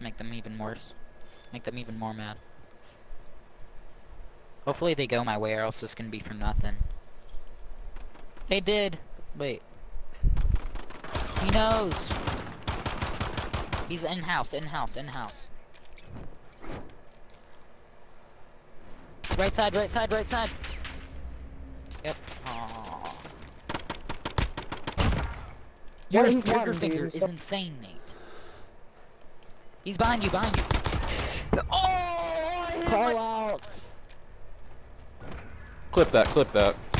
make them even worse. Make them even more mad. Hopefully they go my way, or else this can be for nothing. They did! Wait. He knows! He's in-house, in-house, in-house. Right side, right side, right side! Yep. Aww. Your trigger finger is insane, Nate. He's behind you, behind you. Oh! Call out! Clip that, clip that.